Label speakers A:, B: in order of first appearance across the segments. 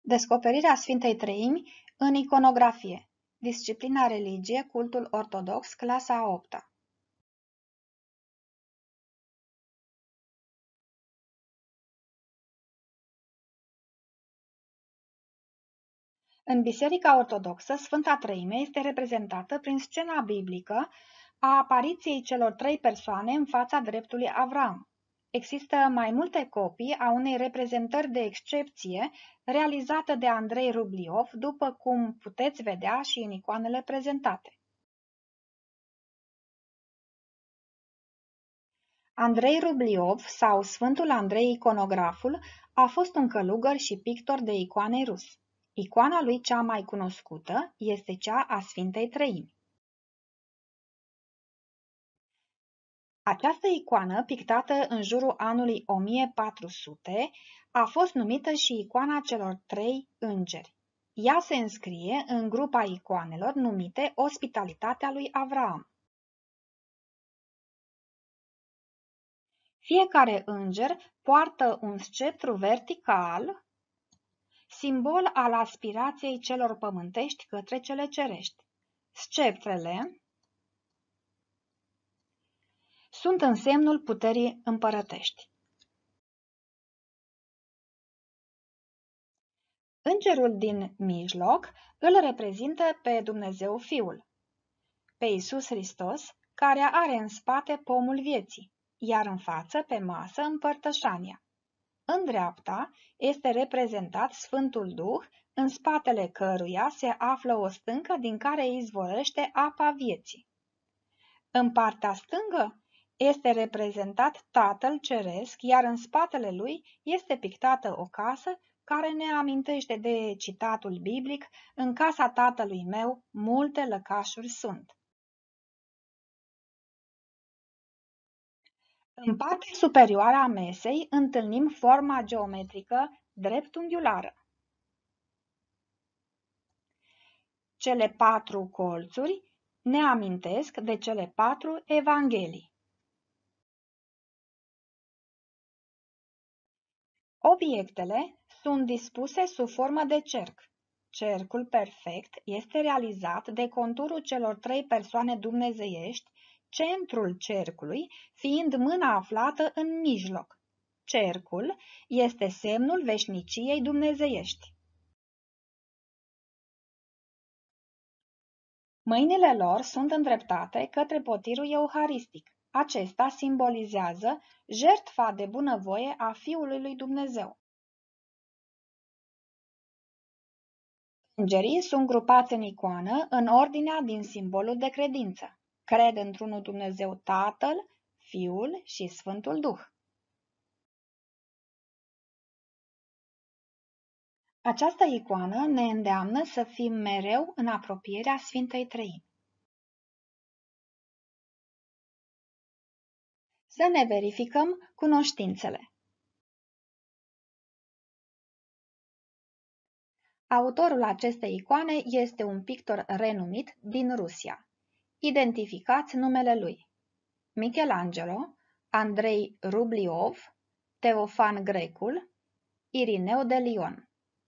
A: Descoperirea Sfintei Treimi în iconografie. Disciplina religie, cultul ortodox, clasa a 8-a. În Biserica Ortodoxă, Sfânta Treime este reprezentată prin scena biblică a apariției celor trei persoane în fața dreptului Avram. Există mai multe copii a unei reprezentări de excepție realizată de Andrei Rubliov, după cum puteți vedea și în icoanele prezentate. Andrei Rubliov sau Sfântul Andrei Iconograful a fost un călugăr și pictor de icoane rus. Icoana lui cea mai cunoscută este cea a Sfintei Treimi. Această icoană, pictată în jurul anului 1400, a fost numită și icoana celor trei îngeri. Ea se înscrie în grupa icoanelor numite Ospitalitatea lui Avraam. Fiecare înger poartă un sceptru vertical, simbol al aspirației celor pământești către cele cerești. Sceptrele sunt în semnul puterii împărătești. Îngerul din mijloc îl reprezintă pe Dumnezeu Fiul, pe Iisus Hristos, care are în spate pomul vieții, iar în față, pe masă, împărtășania. În dreapta este reprezentat Sfântul Duh, în spatele căruia se află o stâncă din care izvorăște apa vieții. În partea stângă este reprezentat Tatăl Ceresc, iar în spatele lui este pictată o casă care ne amintește de citatul biblic: în casa tatălui meu multe lăcașuri sunt. În partea superioară a mesei întâlnim forma geometrică dreptunghiulară. Cele patru colțuri ne amintesc de cele patru evanghelii. Obiectele sunt dispuse sub formă de cerc. Cercul perfect este realizat de conturul celor trei persoane dumnezeiești, centrul cercului fiind mâna aflată în mijloc. Cercul este semnul veșniciei dumnezeiești. Mâinile lor sunt îndreptate către potirul euharistic. Acesta simbolizează jertfa de bunăvoie a Fiului lui Dumnezeu. Îngerii sunt grupați în icoană în ordinea din simbolul de credință. Cred într-unul Dumnezeu Tatăl, Fiul și Sfântul Duh. Această icoană ne îndeamnă să fim mereu în apropierea Sfintei Treimi. Să ne verificăm cunoștințele. Autorul acestei icoane este un pictor renumit din Rusia. Identificați numele lui: Michelangelo, Andrei Rubliov, Teofan Grecul, Irineu de Lion.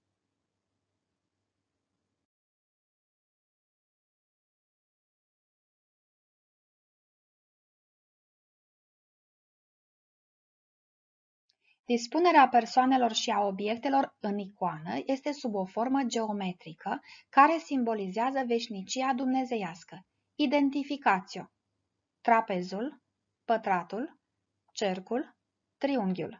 A: Dispunerea persoanelor și a obiectelor în icoană este sub o formă geometrică care simbolizează veșnicia dumnezeiască. Identificați-o: trapezul, pătratul, cercul, triunghiul.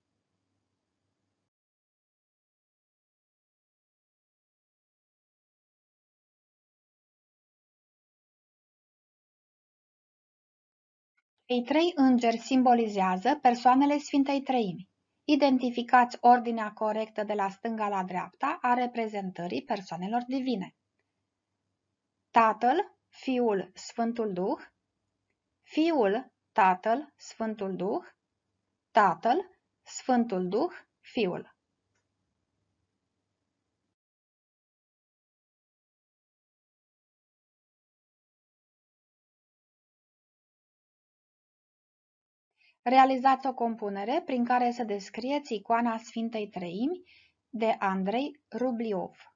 A: Cei trei îngeri simbolizează persoanele Sfintei Treimi. Identificați ordinea corectă de la stânga la dreapta a reprezentării persoanelor divine: Tatăl, Fiul, Sfântul Duh, Fiul, Tatăl, Sfântul Duh, Tatăl, Sfântul Duh, Fiul. Realizați o compunere prin care să descrieți icoana Sfintei Treimi de Andrei Rubliov.